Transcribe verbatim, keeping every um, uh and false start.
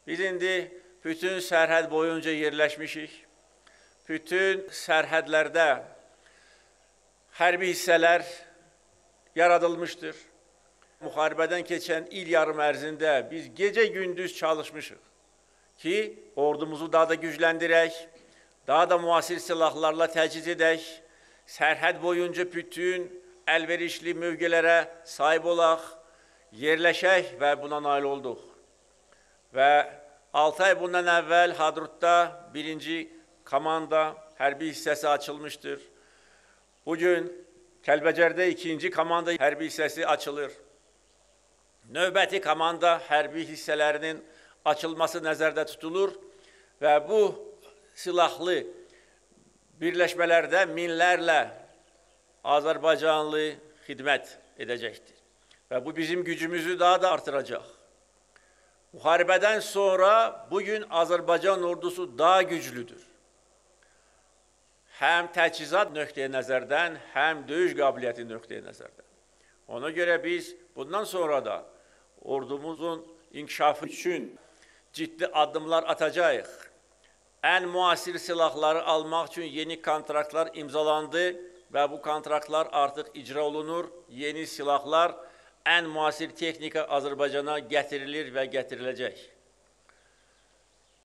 Biz indi bütün sərhəd boyunca yerləşmişik. Bütün sərhədlərdə hərbi hissələr yaradılmışdır. Müharibədən keçən il yarım ərzində biz gecə-gündüz çalışmışıq ki, ordumuzu daha da gücləndirək, daha da müasir silahlarla təchiz edək, sərhəd boyunca bütün əlverişli mövqelərə sahib olaq, yerləşək və buna nail olduq. Və altı ay bundan əvvəl Hadrutda birinci komanda hərbi hissəsi açılmışdır. Bugün Kəlbəcərdə ikinci komanda hərbi hissəsi açılır. Növbəti komanda hərbi hissələrinin açılması nəzərdə tutulur və bu silahlı birləşmələrdə minlərlə Azərbaycanlı xidmət edəcəkdir. Və bu bizim gücümüzü daha da artıracaq. Müharibədən sonra bugün Azərbaycan ordusu daha güclüdür. Həm təchizat nöqteyi nəzərdən, həm döyüş qabiliyyəti nöqteyi nəzərdən. Ona görə biz bundan sonra da ordumuzun inkişafı üçün ciddi addımlar atacağıq. Ən müasir silahları almaq üçün yeni kontraktlar imzalandı və bu kontraktlar artıq icra olunur. Yeni silahlar, ən müasir texnika Azərbaycana gətirilir və gətiriləcək.